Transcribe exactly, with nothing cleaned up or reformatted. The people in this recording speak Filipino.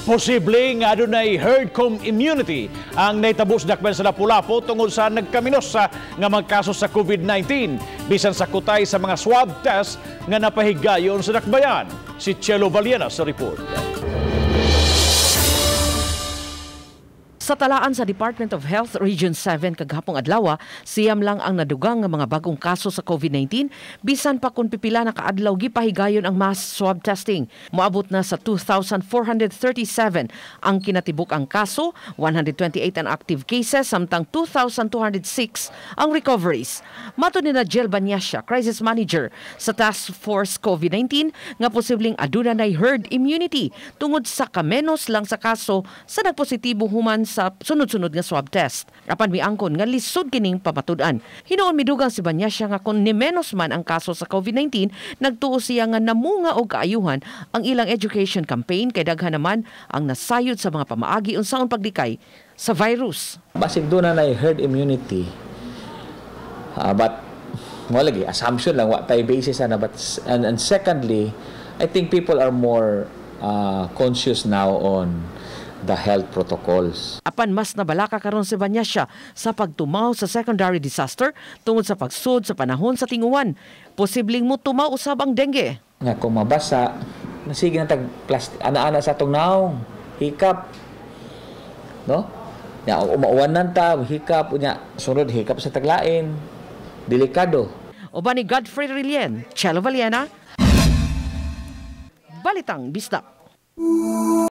Posibleng adunay herd com immunity ang naitabos dakmen sa Lapu-Lapu tungod sa nagkaminos sa nga mga kaso sa COVID nineteen bisan sa kutay sa mga swab test nga napahigayon sa dakbayan. Si Chelo Valiena sa report. Sa talaan sa Department of Health Region seven kagahapong adlaw, siyam lang ang nadugang nga mga bagong kaso sa COVID nineteen bisan pa kun pipila na kaadlaw gipahigayon ang mass swab testing. Moabot na sa two thousand four hundred thirty-seven ang kinatibuk ang kaso, one hundred twenty-eight ang active cases samtang two thousand two hundred six ang recoveries. Mato ni na Jel Banyasya, crisis manager sa Task Force COVID nineteen, nga posibleng aduna nay herd immunity tungod sa kamenos lang sa kaso sa nagpositibo human sa sunod-sunod nga swab test. Apan miangkon nga lisod kining pamatud-an. Hinuon midugang si Banyasya nga kung ni menos man ang kaso sa COVID nineteen, nagtuo siya nga namunga og kaayuhan ang ilang education campaign kay daghan naman ang nasayod sa mga pamaagi unsaon pagdikay sa virus. Basig doon na na herd immunity. Uh, but mo lagi assumption lang what tayo basis na but and, and secondly, I think people are more uh, conscious now on the health protocols. Apan mas nabalaka karon si Banyasya sa pagtumaw sa secondary disaster tungod sa pagsud sa panahon sa tinguan. Posibleng mo tumaw usab ang dengue. Nga kung mabasa, nasige na tag plastic ana-ana sa atong naong hikap. No? Ya umauwanan ta, hikap unya sunod hikap sa taglain. Delikado. Oba ni Godfrey Rilien, Chelo Valiena, Balitang Bisdak.